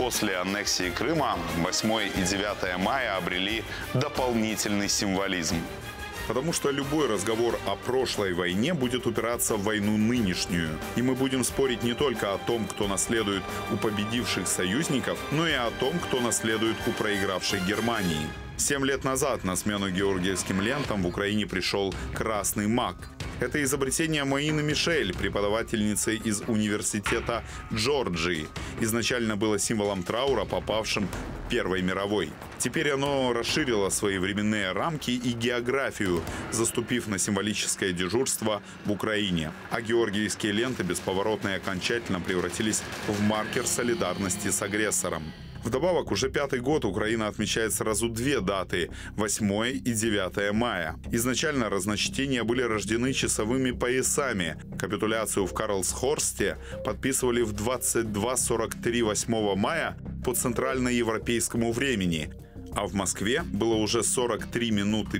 после аннексии Крыма 8 и 9 мая обрели дополнительный символизм. Потому что любой разговор о прошлой войне будет упираться в войну нынешнюю. И мы будем спорить не только о том, кто наследует у победивших союзников, но и о том, кто наследует у проигравшей Германии. 7 лет назад на смену георгиевским лентам в Украине пришел красный мак. Это изобретение Моины Мишель, преподавательницы из университета Джорджии. Изначально было символом траура, попавшим в Первой мировой. Теперь оно расширило свои временные рамки и географию, заступив на символическое дежурство в Украине. А георгиевские ленты бесповоротно и окончательно превратились в маркер солидарности с агрессором. Вдобавок, уже 5-й год Украина отмечает сразу 2 даты – 8 и 9 мая. Изначально разночтения были рождены часовыми поясами. Капитуляцию в Карлсхорсте подписывали в 22:43 8 мая по центральноевропейскому времени, а в Москве было уже 43 минуты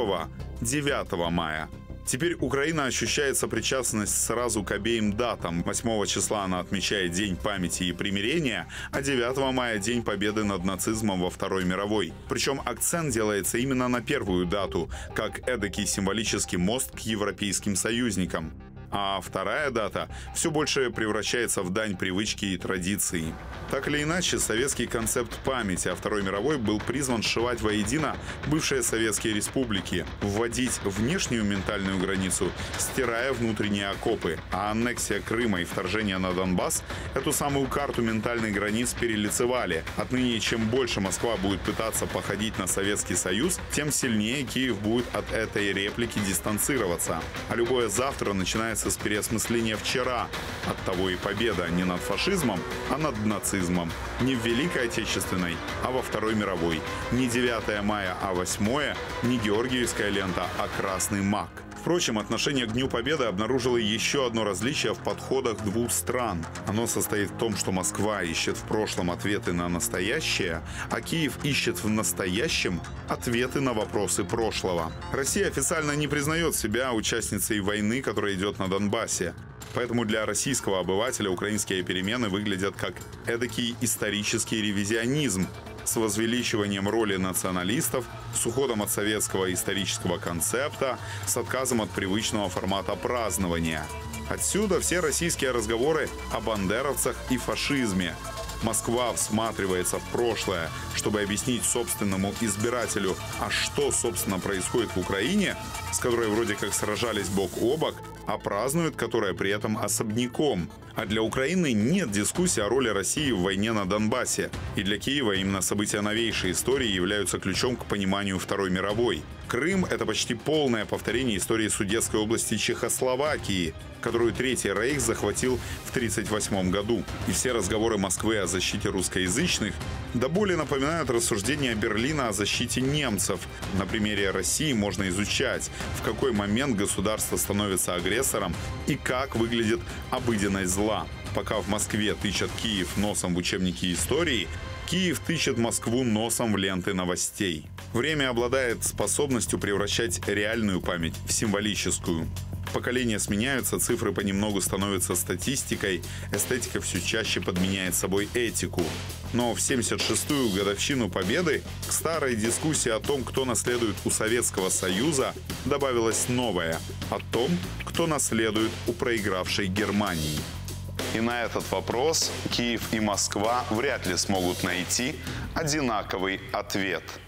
1-9 мая. Теперь Украина ощущает сопричастность сразу к обеим датам. 8 числа она отмечает День памяти и примирения, а 9 мая – День победы над нацизмом во Второй мировой. Причем акцент делается именно на первую дату, как эдакий символический мост к европейским союзникам. А вторая дата все больше превращается в дань привычки и традиции. Так или иначе, советский концепт памяти о Второй мировой был призван сшивать воедино бывшие советские республики, вводить внешнюю ментальную границу, стирая внутренние окопы. А аннексия Крыма и вторжение на Донбасс эту самую карту ментальных границ перелицевали. Отныне, чем больше Москва будет пытаться походить на Советский Союз, тем сильнее Киев будет от этой реплики дистанцироваться. А любое завтра начинается с переосмысления вчера. Оттого и победа не над фашизмом, а над нацизмом. Не в Великой Отечественной, а во Второй мировой. Не 9 мая, а 8, не георгиевская лента, а красный мак. Впрочем, отношение к Дню Победы обнаружило еще одно различие в подходах двух стран. Оно состоит в том, что Москва ищет в прошлом ответы на настоящее, а Киев ищет в настоящем ответы на вопросы прошлого. Россия официально не признает себя участницей войны, которая идет на Донбассе. Поэтому для российского обывателя украинские перемены выглядят как эдакий исторический ревизионизм с возвеличиванием роли националистов, с уходом от советского исторического концепта, с отказом от привычного формата празднования. Отсюда все российские разговоры о бандеровцах и фашизме. Москва всматривается в прошлое, чтобы объяснить собственному избирателю, а что, собственно, происходит в Украине, с которой вроде как сражались бок о бок, а празднуют, которая при этом особняком. А для Украины нет дискуссии о роли России в войне на Донбассе. И для Киева именно события новейшей истории являются ключом к пониманию Второй мировой. Крым – это почти полное повторение истории Судетской области Чехословакии, которую Третий Рейх захватил в 1938 году. И все разговоры Москвы о защите русскоязычных до боли напоминают рассуждения Берлина о защите немцев. На примере России можно изучать, в какой момент государство становится агрессором и как выглядит обыденность зла. Пока в Москве тычат Киев носом в учебники истории, Киев тычет Москву носом в ленты новостей. Время обладает способностью превращать реальную память в символическую. Поколения сменяются, цифры понемногу становятся статистикой, эстетика все чаще подменяет собой этику. Но в 76-ю годовщину Победы к старой дискуссии о том, кто наследует у Советского Союза, добавилась новая – о том, кто наследует у проигравшей Германии. И на этот вопрос Киев и Москва вряд ли смогут найти одинаковый ответ.